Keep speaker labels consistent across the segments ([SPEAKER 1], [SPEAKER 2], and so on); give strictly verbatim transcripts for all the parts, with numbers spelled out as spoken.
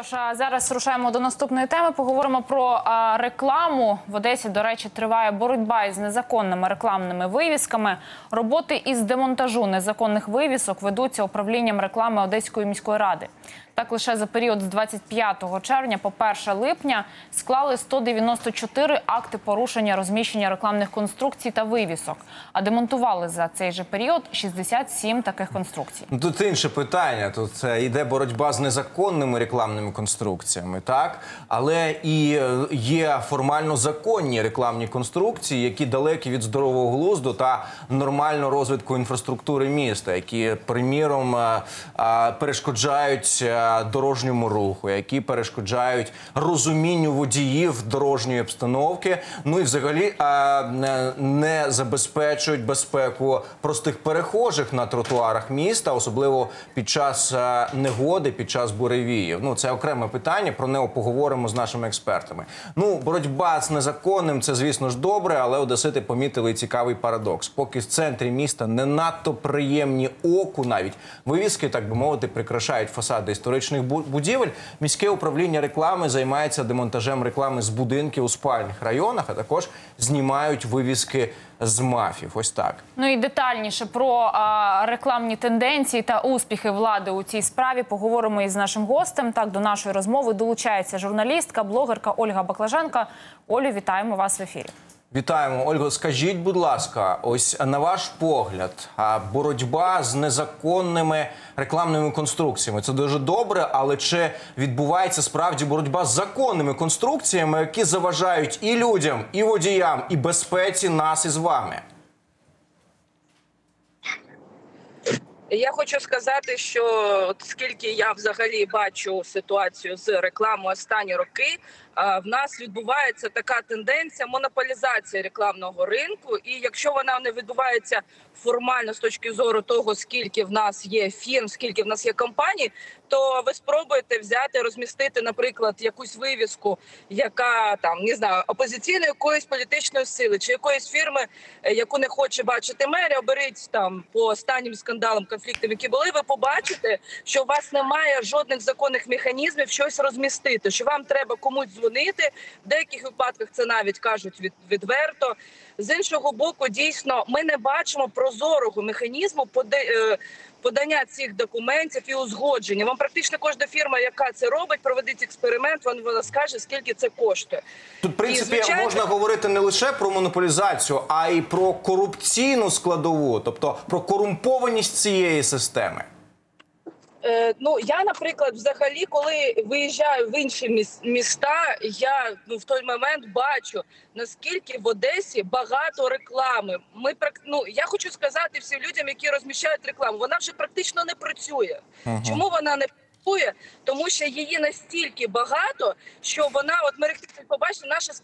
[SPEAKER 1] що ж, а зараз рушаємо до наступної теми. Поговоримо про а, рекламу. В Одесі, до речі, триває боротьба із незаконними рекламними вивісками. Роботи із демонтажу незаконних вивісок ведуться управлінням реклами Одеської міської ради. Так, лише за період з двадцять п'ятого червня по перше липня склали сто дев'яносто чотири акти порушення розміщення рекламних конструкцій та вивісок, а демонтували за цей же період шістдесят сім таких конструкцій.
[SPEAKER 2] Тут інше питання. Тут йде боротьба з незаконними рекламними конструкціями, так? Але і є формально законні рекламні конструкції, які далекі від здорового глузду та нормального розвитку інфраструктури міста, які, приміром, перешкоджають дорожньому руху, які перешкоджають розумінню водіїв дорожньої обстановки, ну і взагалі не забезпечують безпеку простих перехожих на тротуарах міста, особливо під час негоди, під час буревіїв. Ну, це окреме питання, про нього поговоримо з нашими експертами. Ну, боротьба з незаконним – це, звісно ж, добре, але одесити помітили цікавий парадокс. Поки в центрі міста не надто приємні оку навіть вивіски, так би мовити, прикрашають фасади історичних будівель, міське управління реклами займається демонтажем реклами з будинків у спальних районах, а також знімають вивіски з мафів. Ось так.
[SPEAKER 1] Ну і детальніше про а, рекламні тенденції та успіхи влади у цій справі поговоримо із нашим гостем. Так, до нашої розмови долучається журналістка, блогерка Ольга Баклаженко. Олю, вітаємо вас в ефірі.
[SPEAKER 2] Вітаємо. Ольго, скажіть, будь ласка, ось на ваш погляд, боротьба з незаконними рекламними конструкціями – це дуже добре, але чи відбувається справді боротьба з законними конструкціями, які заважають і людям, і водіям, і безпеці нас із вами?
[SPEAKER 3] Я хочу сказати, що от скільки я взагалі бачу ситуацію з рекламою останні роки, в нас відбувається така тенденція монополізації рекламного ринку. І якщо вона не відбувається формально з точки зору того, скільки в нас є фірм, скільки в нас є компаній, то ви спробуєте взяти, розмістити, наприклад, якусь вивіску, яка там, не знаю, опозиційної якоїсь політичної сили чи якоїсь фірми, яку не хоче бачити мерія, оберіть там по останнім скандалам, конфліктам, які були, ви побачите, що у вас немає жодних законних механізмів щось розмістити, що вам треба комусь дзвонити, в деяких випадках це навіть кажуть від, відверто. З іншого боку, дійсно, ми не бачимо прозорого механізму подання цих документів і узгодження. Вам практично кожна фірма, яка це робить, проведить експеримент, вона скаже, скільки це коштує.
[SPEAKER 2] Тут, в принципі, і,
[SPEAKER 3] звичайно,
[SPEAKER 2] можна говорити не лише про монополізацію, а й про корупційну складову, тобто про корумпованість цієї системи.
[SPEAKER 3] Ну, я, наприклад, взагалі, коли виїжджаю в інші міста, я ну, в той момент бачу, наскільки в Одесі багато реклами. Ми, ну, я хочу сказати всім людям, які розміщають рекламу, вона вже практично не працює. Ага. Чому вона не працює? Тому що її настільки багато, що вона, от ми побачили, наша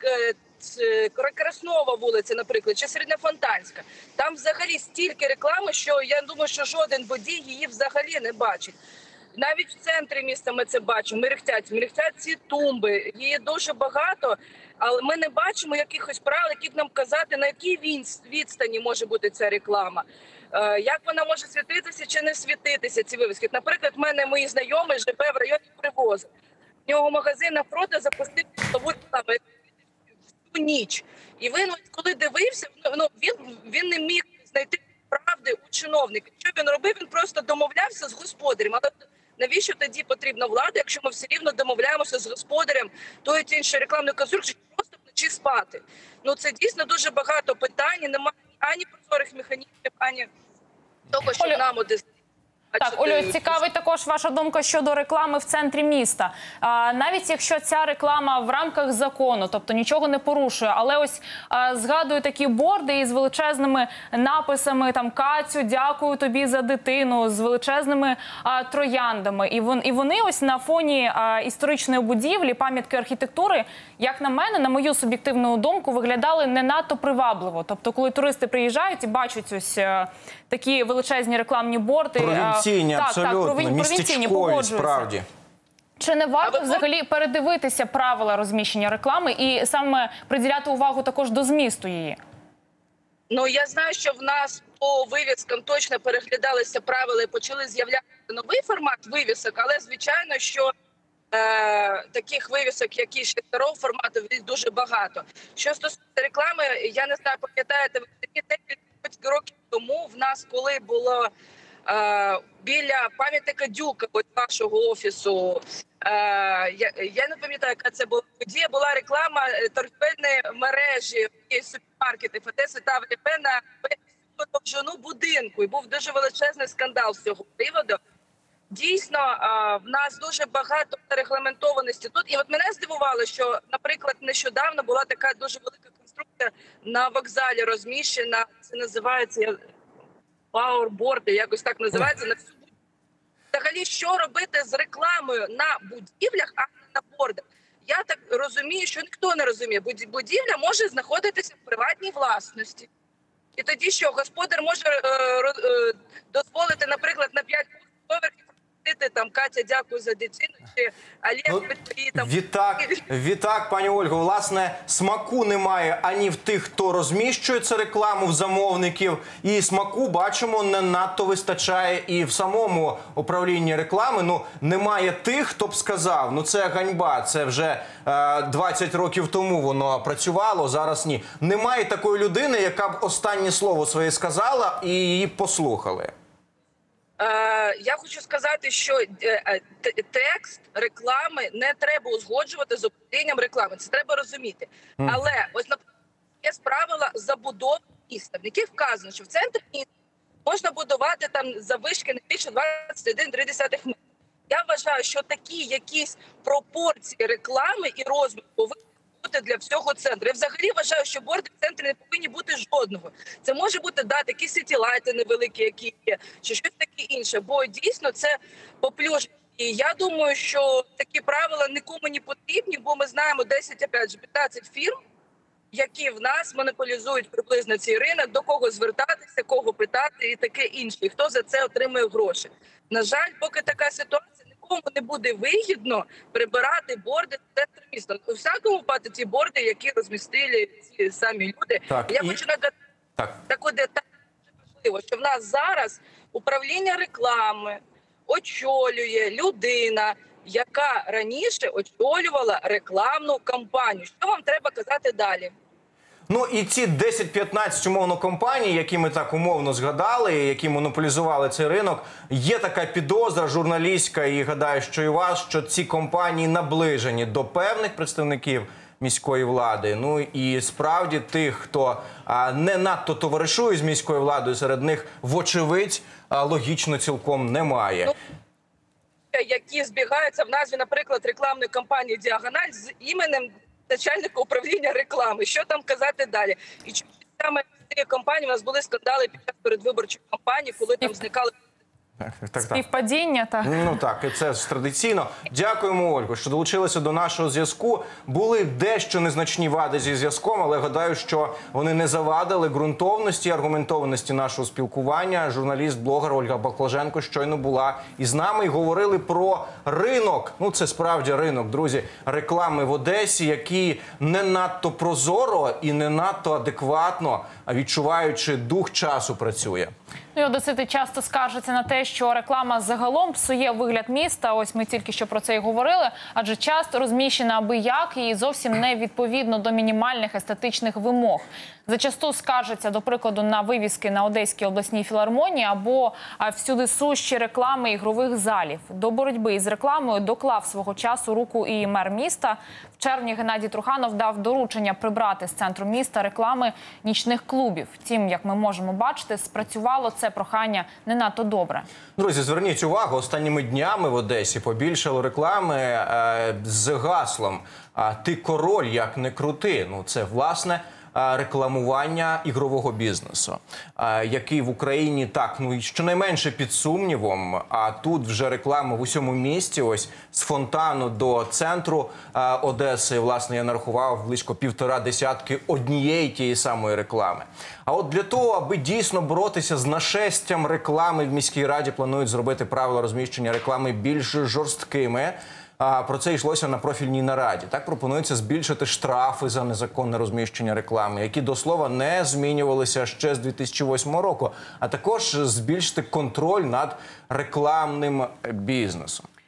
[SPEAKER 3] Краснова вулиця, наприклад, чи Середньофонтанська. Там взагалі стільки реклами, що я думаю, що жоден водій її взагалі не бачить. Навіть в центрі міста ми це бачимо, мерехтять, мерехтять ці тумби, її дуже багато, але ми не бачимо якихось правил, які нам казати, на якій відстані може бути ця реклама. Як вона може світитися чи не світитися, ці вивіски. Наприклад, в мене мої знайомі живе в районі Привоза. В нього магазин навпроти запустив нову рекламу ніч. І він, коли дивився, ну, він, він не міг знайти правди у чиновника. Що він робив? Він просто домовлявся з господарем. Але навіщо тоді потрібна влада, якщо ми все рівно домовляємося з господарем тої чи іншої рекламної конструкції, просто вночі спати? Ну, це дійсно дуже багато питань, немає ані прозорих механізмів, ані того, що
[SPEAKER 1] Оля...
[SPEAKER 3] нам одесь.
[SPEAKER 1] Так, Олю, цікавить також ваша думка щодо реклами в центрі міста. А, навіть якщо ця реклама в рамках закону, тобто нічого не порушує, але ось а, згадую такі борди із величезними написами, там, Катю, дякую тобі за дитину, з величезними а, трояндами. І, вон, і вони ось на фоні а, історичної будівлі, пам'ятки архітектури, як на мене, на мою суб'єктивну думку, виглядали не надто привабливо. Тобто, коли туристи приїжджають і бачать ось а, такі величезні рекламні борди,
[SPEAKER 2] Провінційні,
[SPEAKER 1] так,
[SPEAKER 2] абсолютно,
[SPEAKER 1] так,
[SPEAKER 2] містечкові, справді.
[SPEAKER 1] Чи не варто взагалі передивитися правила розміщення реклами і саме приділяти увагу також до змісту її?
[SPEAKER 3] Ну, я знаю, що в нас по вивіскам точно переглядалися правила і почали з'являтися новий формат вивісок, але, звичайно, що Е, таких вивісок, які ще старого формату, дуже багато. Що стосується реклами, я не знаю, пам'ятаєте, ви декілька років тому в нас, коли було е, біля пам'ятника Дюка, ось вашого офісу, е, я, я не пам'ятаю, яка це була подія, була реклама торгівельної мережі супермаркетів Одеси та ВДП на довжину будинку. І був дуже величезний скандал з цього приводу. Дійсно, в нас дуже багато регламентованості тут. І от мене здивувало, що, наприклад, нещодавно була така дуже велика конструкція на вокзалі розміщена. Це називається пауерборди, якось так називається. На всю будівлю. Взагалі, що робити з рекламою на будівлях, а не на бордах? Я так розумію, що ніхто не розуміє. Будівля може знаходитися в приватній власності. І тоді що, господар може е, е, дозволити, наприклад, на п'ять поверхів там Катя, дякую за дитину, чи Олег,
[SPEAKER 2] ну,
[SPEAKER 3] твої там...
[SPEAKER 2] Відтак, відтак, пані Ольго, власне, смаку немає ані в тих, хто розміщує цю рекламу, в замовників, і смаку, бачимо, не надто вистачає і в самому управлінні реклами. Ну, немає тих, хто б сказав, ну це ганьба, це вже е, двадцять років тому воно працювало, зараз ні. Немає такої людини, яка б останнє слово своє сказала і її послухали.
[SPEAKER 3] Я хочу сказати, що текст реклами не треба узгоджувати з управлінням реклами. Це треба розуміти. Але ось, наприклад, є правила забудови міста, в яких вказано, що в центрі міста можна будувати там заввишки не більше двадцять один цілих три метрів. Я вважаю, що такі якісь пропорції реклами і розміру повинні бути для всього центру. Я взагалі вважаю, що борди в центрі не повинні бути жодного. Це може бути, да, такі сітілайти невеликі, які є, чи щось таке інше. Бо дійсно це поплюження. І я думаю, що такі правила нікому не потрібні, бо ми знаємо десять, опять же, п'ятнадцять фірм, які в нас монополізують приблизно цей ринок, до кого звертатися, кого питати і таке інше. І хто за це отримує гроші. На жаль, поки така ситуація, нікому не буде вигідно прибирати борди в центрі міста. У всякому випадку ті борди, які розмістили ці самі люди.
[SPEAKER 2] Так,
[SPEAKER 3] Я
[SPEAKER 2] і...
[SPEAKER 3] хочу нагадати
[SPEAKER 2] так.
[SPEAKER 3] таку деталь, дуже важливо, що в нас зараз управління реклами очолює людина, яка раніше очолювала рекламну кампанію. Що вам треба казати далі?
[SPEAKER 2] Ну і ці десять-п'ятнадцять умовно компаній, які ми так умовно згадали, які монополізували цей ринок, є така підозра журналістська, і гадаю, що і вас, що ці компанії наближені до певних представників міської влади. Ну і справді тих, хто а, не надто товаришує з міською владою, серед них, вочевидь, а, логічно цілком немає. Ну,
[SPEAKER 3] які збігаються в назві, наприклад, рекламної кампанії «Діагональ» з іменем начальника управління реклами. Що там казати далі? І чому саме в цій компанії у нас були скандали під час передвиборчих кампаній, коли там зникали...
[SPEAKER 2] Так, так, так.
[SPEAKER 1] Співпадіння, так.
[SPEAKER 2] Ну так, і це ж традиційно. Дякуємо, Ольго, що долучилися до нашого зв'язку. Були дещо незначні вади зі зв'язком, але гадаю, що вони не завадили ґрунтовності, аргументованості нашого спілкування. Журналіст-блогер Ольга Баклаженко щойно була із нами і говорили про ринок. Ну, це справді ринок, друзі, реклами в Одесі, який не надто прозоро і не надто адекватно, відчуваючи дух часу, працює.
[SPEAKER 1] Ну, і одесити часто скаржаться на те, що реклама загалом псує вигляд міста. Ось ми тільки що про це і говорили. Адже часто розміщена аби як і зовсім не відповідно до мінімальних естетичних вимог. Зачасту скаржаться, до прикладу, на вивіски на Одеській обласній філармонії або всюди сущі реклами ігрових залів. До боротьби із рекламою доклав свого часу руку і мер міста. В червні Геннадій Труханов дав доручення прибрати з центру міста реклами нічних клубів. Втім, як ми можемо бачити, спрацювало це прохання не надто добре.
[SPEAKER 2] Друзі, зверніть увагу, останніми днями в Одесі побільшало реклами е, з гаслом «Ти король, як не крути». Ну, це, власне, рекламування ігрового бізнесу, який в Україні так, ну, щонайменше під сумнівом, а тут вже реклама в усьому місті, ось з фонтану до центру Одеси, власне, я нарахував близько півтора десятки однієї тієї самої реклами. А от для того, аби дійсно боротися з нашестям реклами, в міській раді планують зробити правила розміщення реклами більш жорсткими. А про це йшлося на профільній нараді. Так пропонується збільшити штрафи за незаконне розміщення реклами, які, до слова, не змінювалися ще з дві тисячі восьмого року, а також збільшити контроль над рекламним бізнесом.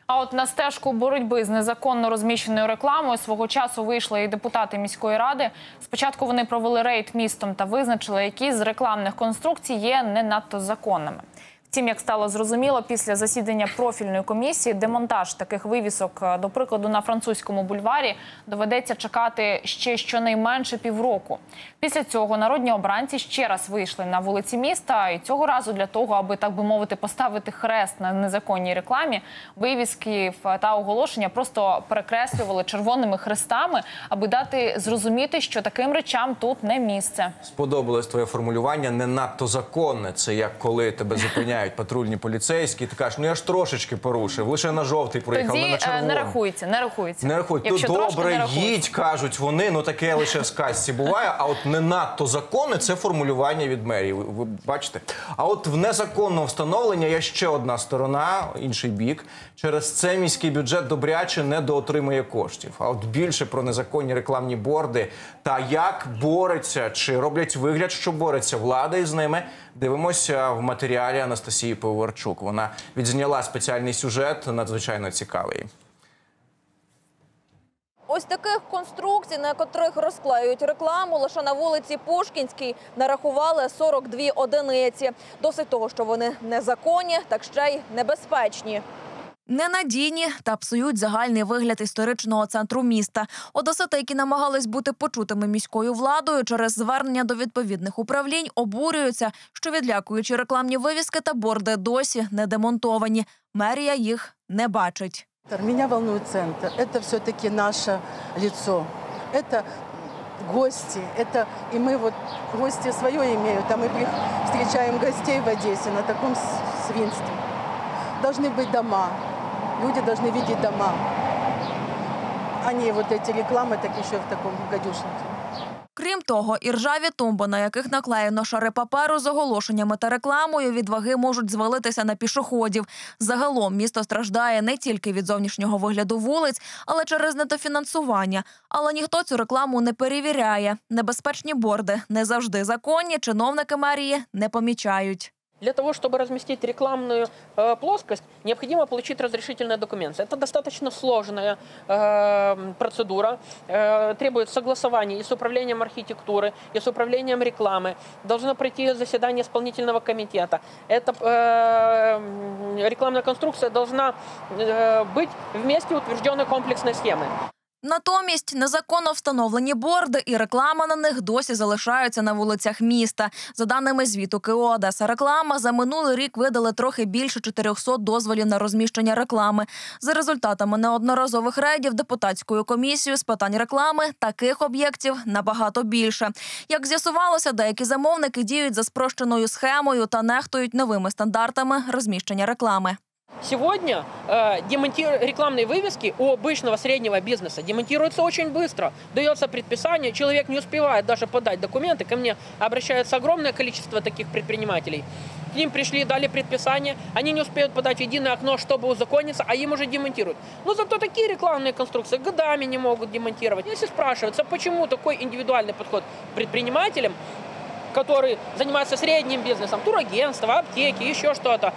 [SPEAKER 1] А от на стежку боротьби з незаконно розміщеною рекламою свого часу вийшли і депутати міської ради. Спочатку вони провели рейд містом та визначили, які з рекламних конструкцій є не надто законними. Втім, як стало зрозуміло, після засідання профільної комісії демонтаж таких вивісок, до прикладу, на Французькому бульварі, доведеться чекати ще щонайменше півроку. Після цього народні обранці ще раз вийшли на вулиці міста, і цього разу для того, аби, так би мовити, поставити хрест на незаконній рекламі, вивіски та оголошення просто перекреслювали червоними хрестами, аби дати зрозуміти, що таким речам тут не місце.
[SPEAKER 2] Сподобалось твоє формулювання «не надто законне». Це як коли тебе зупиняють патрульні поліцейські, ти кажеш, ну я ж трошечки порушив, лише на жовтий проїхав,
[SPEAKER 1] Тоді
[SPEAKER 2] не на червоний.
[SPEAKER 1] не рахується, не рахується.
[SPEAKER 2] Не рахують.
[SPEAKER 1] Якщо
[SPEAKER 2] То
[SPEAKER 1] трошки,
[SPEAKER 2] добре,
[SPEAKER 1] не рахується.
[SPEAKER 2] їдь, кажуть вони, ну таке лише в сказці буває, а от не надто законне – це формулювання від мерії, ви, ви бачите. А от в незаконного встановлення є ще одна сторона, інший бік. Через це міський бюджет добряче недоотримує коштів. А от більше про незаконні рекламні борди та як бореться, чи роблять вигляд, що бореться влада із ними, дивимося в матеріалі Анастасії Пивоварчук. Вона відзняла спеціальний сюжет, надзвичайно цікавий.
[SPEAKER 4] Ось таких конструкцій, на котрих розклеюють рекламу, лише на вулиці Пушкінській нарахували сорок дві одиниці. Досить того, що вони незаконні, так ще й небезпечні. Ненадійні та псують загальний вигляд історичного центру міста. Одесити, які намагались бути почутими міською владою, через звернення до відповідних управлінь обурюються, що відлякуючі рекламні вивіски та борди досі не демонтовані. Мерія їх не бачить.
[SPEAKER 5] Меня волнует центр. Это все-таки наше лицо. Это гости. Это и мы вот гости свое имеют, а мы встречаем гостей в Одессе на таком свинстве. Должны быть дома. Люди должны видеть дома. А не вот эти рекламы, так еще в таком гадюшнике.
[SPEAKER 4] Крім того, і ржаві тумби, на яких наклеєно шари паперу з оголошеннями та рекламою, від ваги можуть звалитися на пішоходів. Загалом місто страждає не тільки від зовнішнього вигляду вулиць, але через недофінансування. Але ніхто цю рекламу не перевіряє. Небезпечні борди не завжди законні, чиновники мерії не помічають.
[SPEAKER 6] Для того, чтобы разместить рекламную э, плоскость, необходимо получить разрешительный документ. Это достаточно сложная э, процедура, э, требует согласования и с управлением архитектуры, и с управлением рекламы. Должно пройти заседание исполнительного комитета. Эта э, рекламная конструкция должна э, быть вместе утвержденной комплексной схемой.
[SPEAKER 4] Натомість незаконно встановлені борди і реклама на них досі залишаються на вулицях міста. За даними звіту КО «Одеса Реклама», за минулий рік видали трохи більше чотирьохсот дозволів на розміщення реклами. За результатами неодноразових рейдів депутатською комісією з питань реклами таких об'єктів набагато більше. Як з'ясувалося, деякі замовники діють за спрощеною схемою та нехтують новими стандартами розміщення реклами.
[SPEAKER 6] Сегодня э, демонтир... рекламные вывески у обычного среднего бизнеса демонтируются очень быстро. Дается предписание, человек не успевает даже подать документы. Ко мне обращается огромное количество таких предпринимателей. К ним пришли, дали предписание, они не успеют подать в единое окно, чтобы узакониться, а им уже демонтируют. Но зато такие рекламные конструкции годами не могут демонтировать. Если спрашивается, почему такой индивидуальный подход к предпринимателям, которые занимаются средним бизнесом, турагентства, аптеки, еще что-то,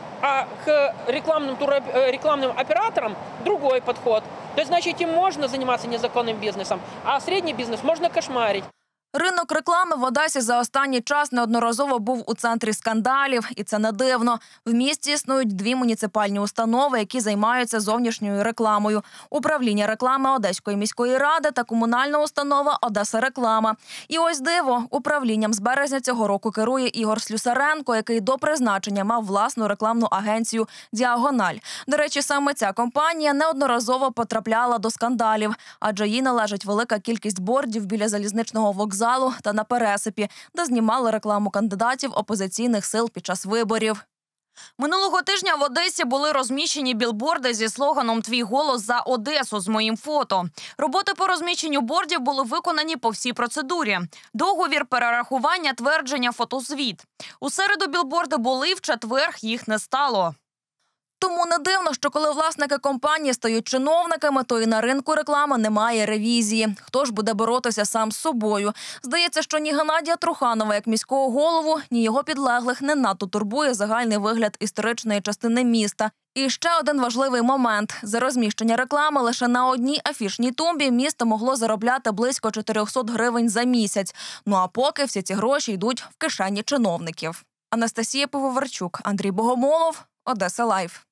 [SPEAKER 6] а к рекламным, туро, рекламным операторам другой подход. То есть, значит, им можно заниматься незаконным бизнесом, а средний бизнес можно кошмарить.
[SPEAKER 4] Ринок реклами в Одесі за останній час неодноразово був у центрі скандалів. І це не дивно. В місті існують дві муніципальні установи, які займаються зовнішньою рекламою. Управління реклами Одеської міської ради та комунальна установа «Одеса Реклама». І ось диво, управлінням з березня цього року керує Ігор Слюсаренко, який до призначення мав власну рекламну агенцію «Діагональ». До речі, саме ця компанія неодноразово потрапляла до скандалів, адже їй належить велика кількість бордів біля залізничного вокзалу та на Пересипі, де знімали рекламу кандидатів опозиційних сил під час виборів. Минулого тижня в Одесі були розміщені білборди зі слоганом «Твій голос за Одесу» з моїм фото. Роботи по розміщенню бордів були виконані по всій процедурі. Договір, перерахування, твердження, фотозвіт. У середу білборди були, в четвер їх не стало. Тому не дивно, що коли власники компанії стають чиновниками, то і на ринку реклами немає ревізії. Хто ж буде боротися сам з собою? Здається, що ні Геннадія Труханова як міського голову, ні його підлеглих не надто турбує загальний вигляд історичної частини міста. І ще один важливий момент. За розміщення реклами лише на одній афішній тумбі місто могло заробляти близько чотириста гривень за місяць. Ну а поки всі ці гроші йдуть в кишені чиновників. Анастасія Пивоварчук, Андрій Богомолов, Одеса Лайв.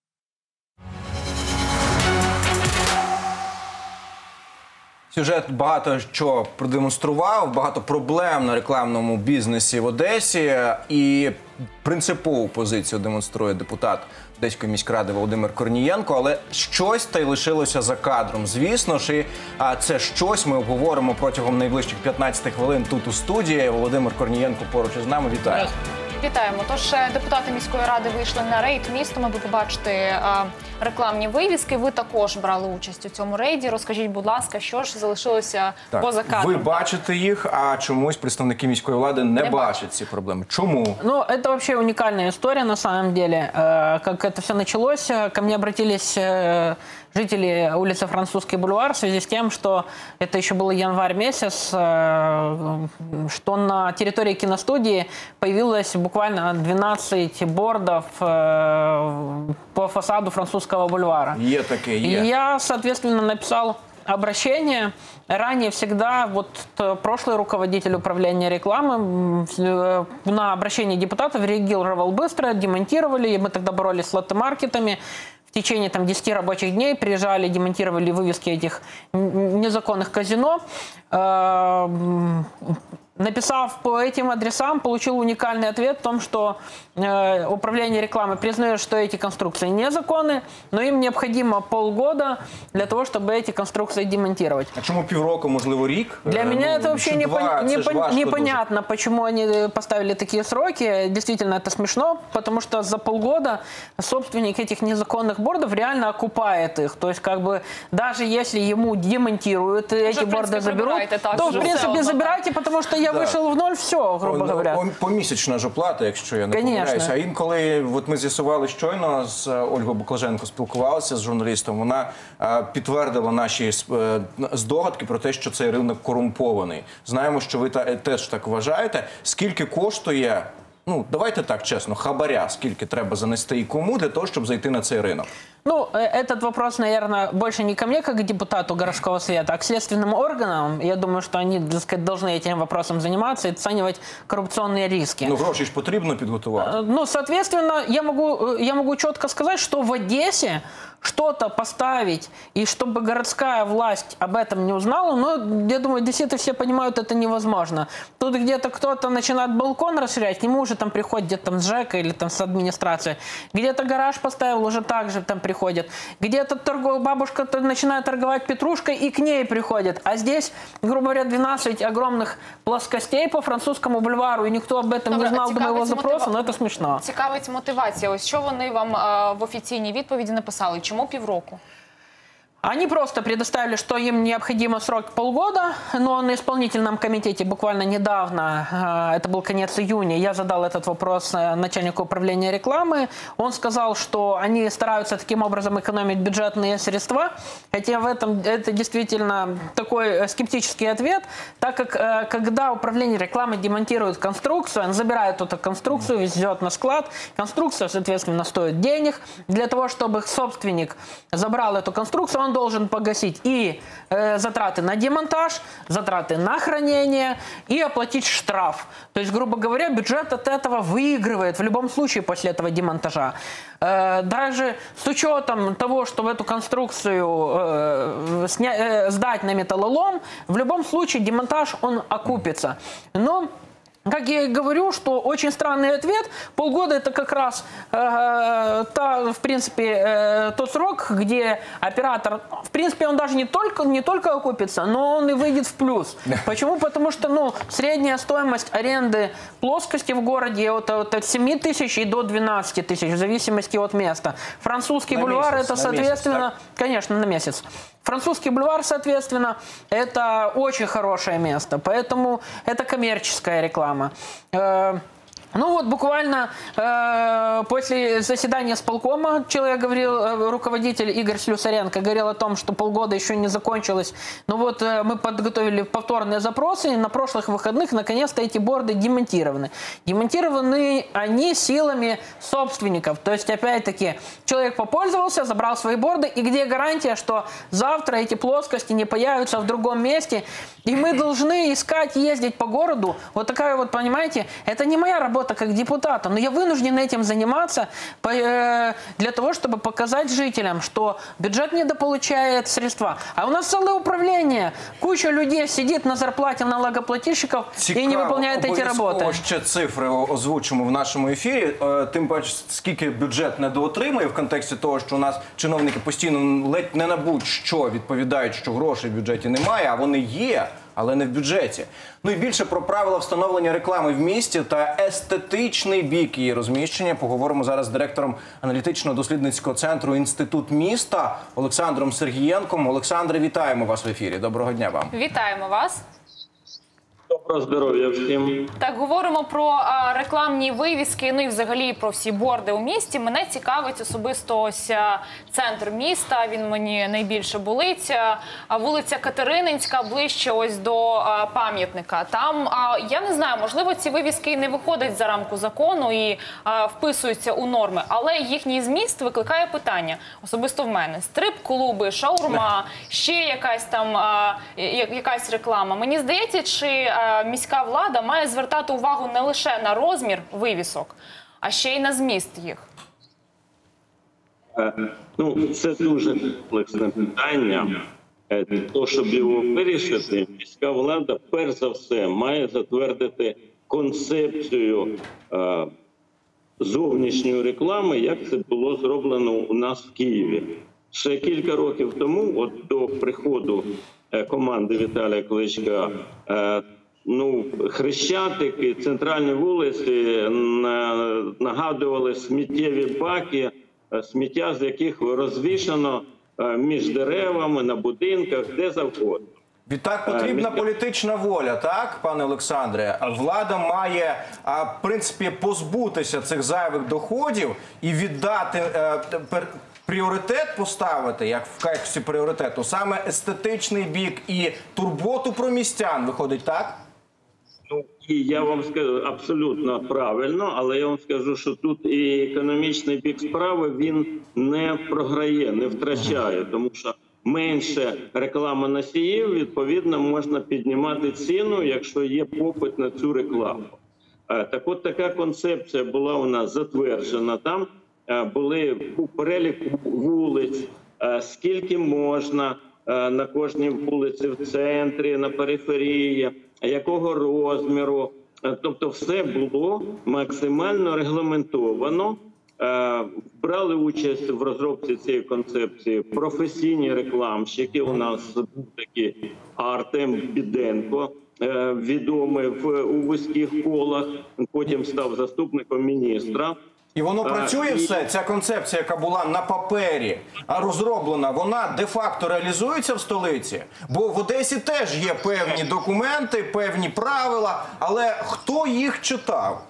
[SPEAKER 2] Сюжет багато що продемонстрував, багато проблем на рекламному бізнесі в Одесі. І принципову позицію демонструє депутат Одеської міськради Володимир Корнієнко. Але щось та й лишилося за кадром. Звісно ж, і це щось ми обговоримо протягом найближчих п'ятнадцяти хвилин тут у студії. Володимир Корнієнко поруч із нами. Вітаю.
[SPEAKER 1] Вітаємо. Тож депутати міської ради вийшли на рейд містом, аби побачити а, рекламні вивіски. Ви також брали участь у цьому рейді. Розкажіть, будь ласка, що ж залишилося
[SPEAKER 2] так,
[SPEAKER 1] поза кадром?
[SPEAKER 2] Ви бачите їх, а чомусь представники міської влади не, не бачать ці проблеми. Чому?
[SPEAKER 6] Ну, это вообще уникальная история на самом деле. Как это все началось, ко мне обратились жители улицы Французский бульвар в связи с тем, что это еще был январь месяц, что на территории киностудии появилось буквально двенадцать бордов по фасаду Французского бульвара.
[SPEAKER 2] Е таке, е.
[SPEAKER 6] И я, соответственно, написал обращение. Ранее всегда вот прошлый руководитель управления рекламы на обращение депутатов реагировал быстро, демонтировали. Мы тогда боролись с лотто-маркетами. В течение там, десяти рабочих дней приезжали, демонтировали вывески этих незаконных казино. Написав по этим адресам, получил уникальный ответ в том, что э, управление рекламы признает, что эти конструкции незаконны, но им необходимо полгода для того, чтобы эти конструкции демонтировать.
[SPEAKER 2] А чому півроку, можливо, рік?
[SPEAKER 6] Для
[SPEAKER 2] ну,
[SPEAKER 6] меня это вообще
[SPEAKER 2] два,
[SPEAKER 6] непон...
[SPEAKER 2] це
[SPEAKER 6] непон... непонятно, дуже. Почему они поставили такие сроки. Действительно, это смешно, потому что за полгода собственник этих незаконных бордов реально окупает их. То есть, как бы, даже если ему демонтируют, уже, эти борды заберут, так, то, в принципе, забирайте, потому что я
[SPEAKER 2] да.
[SPEAKER 6] вийшов в ноль, все, грубо говоря.
[SPEAKER 2] Помісячна ж оплата, якщо я не помиляюся. А інколи, от ми з'ясували щойно, з Ольгою Баклаженко спілкувалися з журналістом, вона а, підтвердила наші а, здогадки про те, що цей ринок корумпований. Знаємо, що ви та, теж так вважаєте. Скільки коштує, ну, давайте так чесно, хабаря, скільки треба занести і кому для того, щоб зайти на цей ринок?
[SPEAKER 6] Ну, этот вопрос, наверное, больше не ко мне, как к депутату городского совета, а к следственным органам. Я думаю, что они, так сказать, должны этим вопросом заниматься и оценивать коррупционные риски.
[SPEAKER 2] Ну, гроши ж потрібно підготувати.
[SPEAKER 6] Ну, соответственно, я могу, я могу четко сказать, что в Одессе что-то поставить, и чтобы городская власть об этом не узнала, но, я думаю, одесситы все понимают, это невозможно. Тут где-то кто-то начинает балкон расширять, к нему уже там приходит где-то там с ЖЭКа или там с администрации. Где-то гараж поставил, уже так же там приходит. Где-то торгов... бабушка начинает торговать петрушкой, и к ней приходит. А здесь, грубо говоря, двенадцать огромных плоскостей по Французскому бульвару, и никто об этом
[SPEAKER 1] Добре,
[SPEAKER 6] не знал до моего запроса,
[SPEAKER 1] мотива...
[SPEAKER 6] но это смешно.
[SPEAKER 1] Цікавить мотивація. Ось що вони вам а, в офіційній відповіді написали? Чому півроку?
[SPEAKER 6] Они просто предоставили, что им необходимо срок полгода, но на исполнительном комитете буквально недавно, это был конец июня, я задал этот вопрос начальнику управления рекламы. Он сказал, что они стараются таким образом экономить бюджетные средства, хотя в этом это действительно такой скептический ответ, так как когда управление рекламы демонтирует конструкцию, он забирает эту конструкцию, везет на склад, конструкция, соответственно, стоит денег. Для того, чтобы собственник забрал эту конструкцию, он должен погасить и э, затраты на демонтаж, затраты на хранение и оплатить штраф. То есть, грубо говоря, бюджет от этого выигрывает в любом случае после этого демонтажа. Э, даже с учетом того, что в эту конструкцию э, сня, э, сдать на металлолом, в любом случае демонтаж он окупится. Но как я и говорю, что очень странный ответ. Полгода это как раз, э, та, в принципе, э, тот срок, где оператор, в принципе, он даже не только, не только окупится, но он и выйдет в плюс. Почему? Потому что, ну, средняя стоимость аренды плоскости в городе от, от семи тысяч и до двенадцати тысяч, в зависимости от места. Французский на бульвар месяц, это, соответственно, месяц, конечно, на месяц. Французский бульвар, соответственно, это очень хорошее место, поэтому это коммерческая реклама. Ну вот буквально э, после заседания сполкома человек говорил, э, руководитель Игорь Слюсаренко говорил о том, что полгода еще не закончилось. Но вот э, мы подготовили повторные запросы, и на прошлых выходных наконец-то эти борды демонтированы. Демонтированы они силами собственников. То есть опять-таки человек попользовался, забрал свои борды, и где гарантия, что завтра эти плоскости не появятся в другом месте, и мы должны искать, ездить по городу. Вот такая вот, понимаете, это не моя работа как депутата, но я вынужден этим заниматься для того, чтобы показать жителям, что бюджет недополучает средства. А у нас целое управление, куча людей сидит на зарплате налогоплательщиков
[SPEAKER 2] Цікаво,
[SPEAKER 6] и не выполняет эти работы.
[SPEAKER 2] Ще цифри озвучимо в нашому ефірі. Е, Тим паче, скільки бюджет недоотримує в контексті того, що у нас чиновники постійно ледь не на будь-що відповідають, що грошей в бюджеті немає, а вони є, але не в бюджеті. Ну і більше про правила встановлення реклами в місті та естетичний бік її розміщення поговоримо зараз з директором аналітично-дослідницького центру «Інститут міста» Олександром Сергієнком. Олександре, вітаємо вас в ефірі. Доброго дня вам.
[SPEAKER 1] Вітаємо вас.
[SPEAKER 7] Доброго здоров'я всім.
[SPEAKER 1] Так, говоримо про а, рекламні вивіски, ну і взагалі про всі борди у місті. Мене цікавить особисто ось а, центр міста, він мені найбільше болить. А, вулиця Катерининська, ближче ось до а, пам'ятника. Там, а, я не знаю, можливо, ці вивіски не виходять за рамку закону і а, вписуються у норми, але їхній зміст викликає питання, особисто в мене. Стрип-клуби, шаурма, ще якась там, а, якась реклама. Мені здається, чи міська влада має звертати увагу не лише на розмір вивісок, а ще й на зміст їх?
[SPEAKER 7] Ну, це дуже комплексне питання. Для того, щоб його вирішити, міська влада, перш за все, має затвердити концепцію е, зовнішньої реклами, як це було зроблено у нас в Києві. Ще кілька років тому, от до приходу е, команди Віталія Кличка, е, Ну, Хрещатики, центральні вулиці нагадували сміттєві баки, сміття з яких розвішано між деревами, на будинках, де завгодно.
[SPEAKER 2] Відтак потрібна політична воля, так, пане Олександре? Влада має, в принципі, позбутися цих зайвих доходів і віддати, пріоритет поставити, як в якості пріоритету, саме естетичний бік і турботу про містян, виходить, так?
[SPEAKER 7] Ну, і я вам скажу, абсолютно правильно, але я вам скажу, що тут і економічний бік справи, він не програє, не втрачає, тому що менше реклами носіїв, відповідно, можна піднімати ціну, якщо є попит на цю рекламу. Так от така концепція була у нас затверджена, там були перелік вулиць, скільки можна на кожній вулиці, в центрі, на периферії, якого розміру. Тобто все було максимально регламентовано. Брали участь в розробці цієї концепції професійні рекламщики. У нас був такий Артем Біденко, відомий в, у вузьких колах, потім став заступником міністра.
[SPEAKER 2] І воно працює все, ця концепція, яка була на папері, а розроблена, вона де-факто реалізується в столиці? Бо в Одесі теж є певні документи, певні правила, але хто їх читав?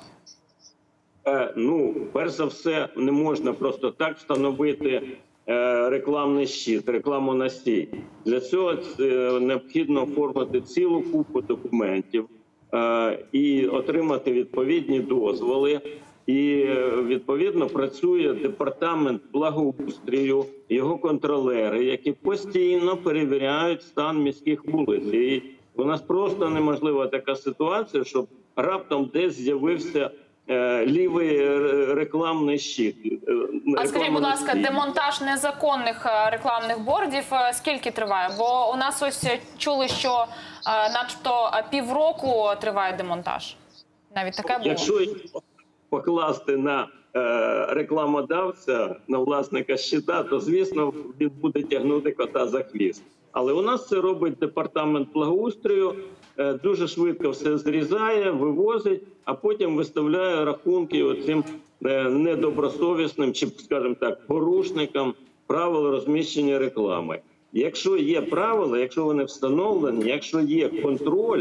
[SPEAKER 7] Е, ну, перш за все, не можна просто так встановити е, рекламний щит, рекламоносій. Для цього е, необхідно оформити цілу купу документів е, і отримати відповідні дозволи. І, відповідно, працює департамент благоустрою, його контролери, які постійно перевіряють стан міських вулиць. І у нас просто неможлива така ситуація, щоб раптом десь з'явився е, лівий рекламний щит.
[SPEAKER 1] А скажіть, будь ласка, демонтаж незаконних рекламних бордів скільки триває? Бо у нас ось чули, що начебто півроку триває демонтаж. Навіть таке було.
[SPEAKER 7] Якщо покласти на е, рекламодавця, на власника щита, то, звісно, він буде тягнути кота за хвіст. Але у нас це робить департамент благоустрою, е, дуже швидко все зрізає, вивозить, а потім виставляє рахунки оцим е, недобросовісним, чи, скажімо так, порушникам правил розміщення реклами. Якщо є правила, якщо вони встановлені, якщо є контроль,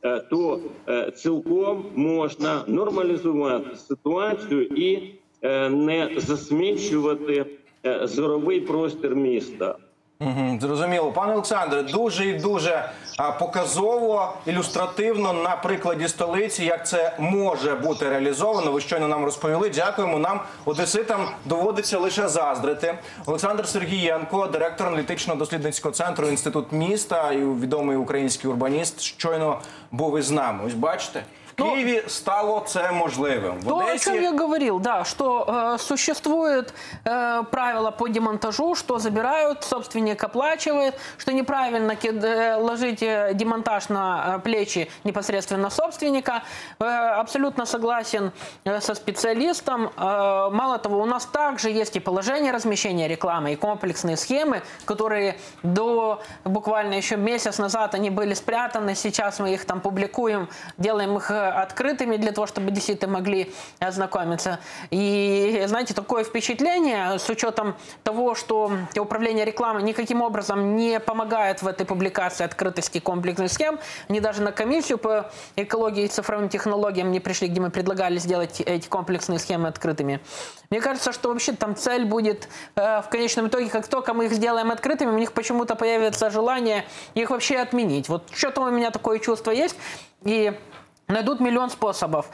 [SPEAKER 7] е, то е, цілком можна нормалізувати ситуацію і е, не засмічувати е, зоровий простір міста.
[SPEAKER 2] Угу, зрозуміло. Пане Олександре, дуже і дуже а, показово, ілюстративно на прикладі столиці, як це може бути реалізовано. Ви щойно нам розповіли. Дякуємо. Нам, одеситам, доводиться лише заздрити. Олександр Сергієнко, директор аналітично-дослідницького центру «Інститут міста» і відомий український урбаніст, щойно був із нами. Ось бачите? В Киеве стало це можливым. В
[SPEAKER 6] То,
[SPEAKER 2] Одессе...
[SPEAKER 6] о чем я говорил, да, что э, существует э, правило по демонтажу, что забирают, собственник оплачивает, что неправильно э, ложить э, демонтаж на э, плечи непосредственно собственника. Э, абсолютно согласен э, со специалистом. Э, мало того, у нас также есть и положение размещения рекламы, и комплексные схемы, которые до буквально еще месяц назад они были спрятаны, сейчас мы их там публикуем, делаем их открытыми для того, чтобы действительно могли ознакомиться. И, знаете, такое впечатление, с учетом того, что управление рекламой никаким образом не помогает в этой публикации открытости комплексных схем. Они даже на комиссию по экологии и цифровым технологиям не пришли, где мы предлагали сделать эти комплексные схемы открытыми. Мне кажется, что вообще там цель будет э, в конечном итоге, как только мы их сделаем открытыми, у них почему-то появится желание их вообще отменить. Вот что-то у меня такое чувство есть. И найдут миллион способов.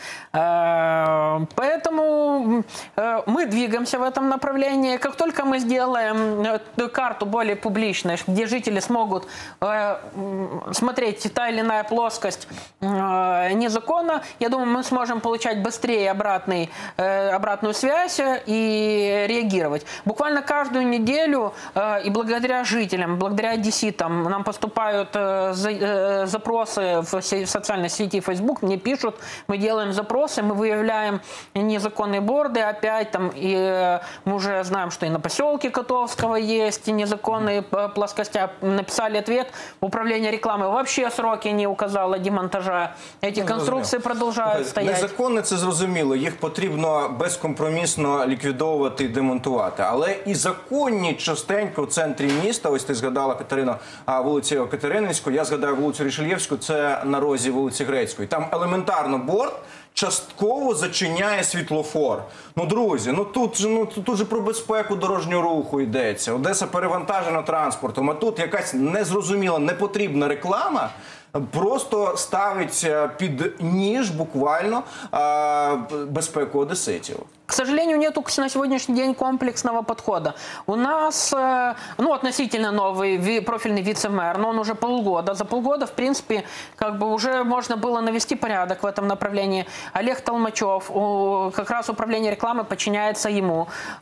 [SPEAKER 6] Поэтому мы двигаемся в этом направлении. Как только мы сделаем карту более публичной, где жители смогут смотреть та или иная плоскость незаконно, я думаю, мы сможем получать быстрее обратный, обратную связь и реагировать. Буквально каждую неделю и благодаря жителям, благодаря одесситам нам поступают запросы в социальной сети Facebook, мне пишут, мы делаем запросы, мы выявляем незаконные борды, опять там, и мы уже знаем, что и на поселке Котовского есть незаконные плоскости. Написали ответ, управление рекламы вообще сроки не указало демонтажа. Эти конструкции продовжують стояти.
[SPEAKER 2] Незаконне, це зрозуміло, їх потрібно безкомпромісно ліквідовувати і демонтувати. Але і законні частенько в центрі міста, ось ти згадала, Катерина, вулицю Катерининську, я згадаю вулицю Рішельєвську, це на розі вулиці Грецької. Там елементарно борд частково зачиняє світлофор. Ну, друзі, ну тут же, ну, тут же про безпеку дорожнього руху йдеться. Одеса перевантажена транспортом, а тут якась незрозуміла, непотрібна реклама просто ставить під ніж буквально безпеку одеситів.
[SPEAKER 6] К сожалению, нету на сегодняшний день комплексного подхода. У нас, ну, относительно новый профильный вице-мэр, но он уже полгода. За полгода, в принципе, как бы уже можно было навести порядок в этом направлении. Олег Толмачев, как раз управление рекламы подчиняется ему.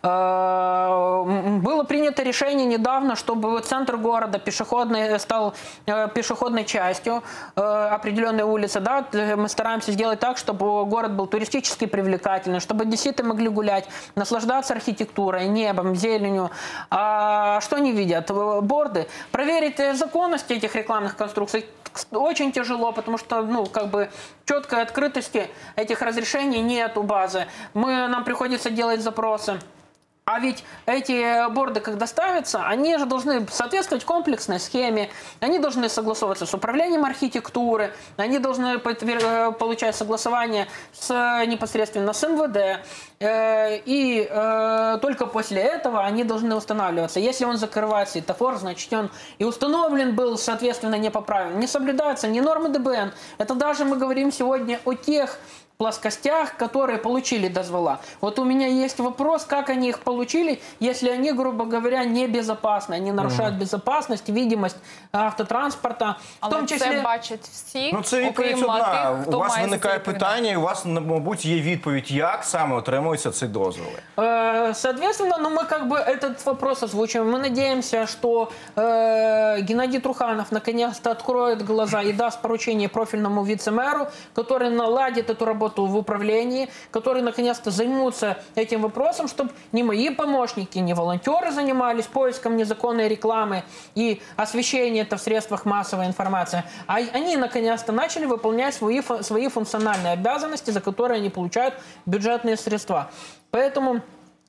[SPEAKER 6] Было принято решение недавно, чтобы центр города пешеходный стал пешеходной частью определенной улицы. Да? Мы стараемся сделать так, чтобы город был туристически привлекательный, чтобы действительно могли гулять, наслаждаться архитектурой, небом, зеленью. А что они видят? Борды. Проверить законность этих рекламных конструкций очень тяжело, потому что, ну, как бы четкой открытости этих разрешений нет у базы. Мы, нам приходится делать запросы. А ведь эти борды, когда ставятся, они же должны соответствовать комплексной схеме, они должны согласовываться с управлением архитектуры, они должны получать согласование с, непосредственно с эн вэ дэ, и э, только после этого они должны устанавливаться. Если он закрывает светофор, значит он и установлен был, соответственно, не по правилам. Не соблюдаются ни нормы дэ бэ эн. Это даже мы говорим сегодня о тех плоскостях, которые получили дозвола. Вот у меня есть вопрос, как они их получили, если они, грубо говоря, небезопасны. Они нарушают mm. безопасность, видимость автотранспорта.
[SPEAKER 1] Але в тому числі... це бачать всі,
[SPEAKER 2] ну, це
[SPEAKER 1] окрім
[SPEAKER 2] одна.
[SPEAKER 1] тих, хто
[SPEAKER 2] у вас
[SPEAKER 1] має
[SPEAKER 2] виникає питання, і у вас, мабуть, є відповідь, як саме отримуються ці дозволи.
[SPEAKER 6] Соответственно, ну, мы как бы этот вопрос озвучиваем. Мы надеемся, что э, Геннадий Труханов наконец-то откроет глаза и даст поручение профильному вице-мэру, который наладит эту работу в управлении, которые наконец-то займутся этим вопросом, чтобы не мои помощники, не волонтеры занимались поиском незаконной рекламы и освещением это в средствах массовой информации, а они наконец-то начали выполнять свои, свои функциональные обязанности, за которые они получают бюджетные средства. Поэтому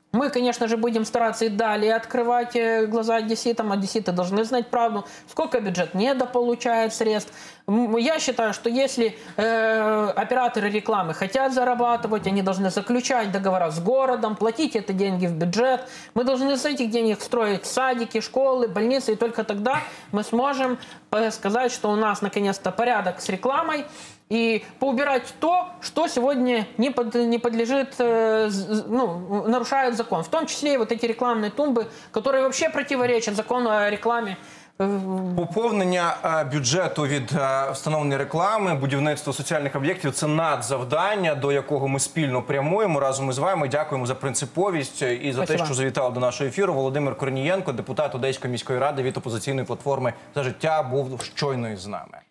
[SPEAKER 6] Мы, конечно же, будем стараться и далее открывать э, глаза одесситам. Одесситы должны знать правду, сколько бюджет недополучает средств. М, Я считаю, что если э, операторы рекламы хотят зарабатывать, они должны заключать договора с городом, платить это деньги в бюджет. Мы должны с этих денег строить садики, школы, больницы, и только тогда мы сможем э, сказать, что у нас наконец-то порядок с рекламой, и поубирать то, что сегодня не, под, не подлежит, э, з- ну, нарушает закон. В том числе и вот эти рекламные тумбы, которые вообще противоречат закону о рекламе.
[SPEAKER 2] Поповнення е, бюджету від е, встановлення реклами, будівництво соціальних об'єктів – це надзавдання, до якого ми спільно прямуємо разом із вами. Дякуємо за принциповість і за
[SPEAKER 6] Спасибо.
[SPEAKER 2] те, що завітали до нашого ефіру. Володимир Корнієнко, депутат Одеської міської ради від опозиційної платформи «За життя», був щойно із нами.